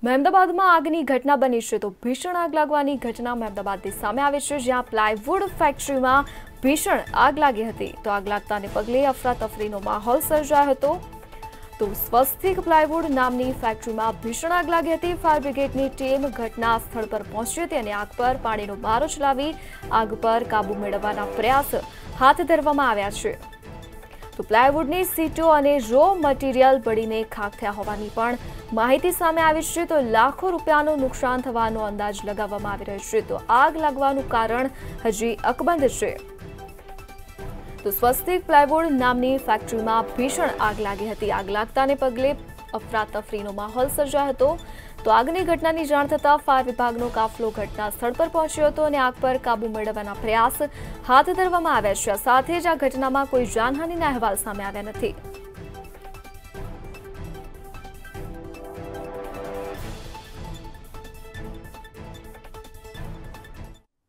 મહેમદાબાદમાં આગની ઘટના બની છે તો ભીષણ આગ લાગવાની ઘટના મહેમદાબાદની સામે આવી છે, જ્યાં પ્લાયવુડ ફેક્ટરીમાં ભીષણ આગ લાગી હતી। તો આગ લાગતાને પગલે અફરાતફરીનો માહોલ સર્જાયો હતો। તો સ્વસ્તિક પ્લાયવુડ નામની ફેક્ટરીમાં ભીષણ આગ લાગી હતી। ફાયર બ્રિગેડની ટીમ ઘટના સ્થળ પર પહોંચી હતી અને આગ પર પાણીનો મારો ચલાવી આગ પર કાબુ મેળવવાના પ્રયાસ હાથ ધરવામાં આવ્યા છે। તો પ્લાયવુડની સીટો અને રો મટીરીયલ બળીને ખાખ થયા હોવાની પણ માહિતી સામે આવી છે। તો લાખો રૂપિયાનું નુકસાન થવાનો અંદાજ લગાવવામાં આવી રહ્યો છે। તો આગ લાગવાનું કારણ હજી અકબંધ છે। તો સ્વસ્તિક પ્લાયવુડ નામની ફેક્ટરીમાં ભીષણ આગ લાગી હતી। આગ લાગતાને પગલે અફરાતફરીનો માહોલ સર્જાયો હતો। તો આગની ઘટનાની જાણ થતાં ફાયર વિભાગનો કાફલો ઘટના સ્થળ પર પહોંચ્યો હતો અને આગ પર કાબુ મેળવવાના પ્રયાસ હાથ ધરવામાં આવ્યા છે। સાથે જ આ ઘટનામાં કોઈ જાનહાનિના અહેવાલ સામે આવ્યા નથી।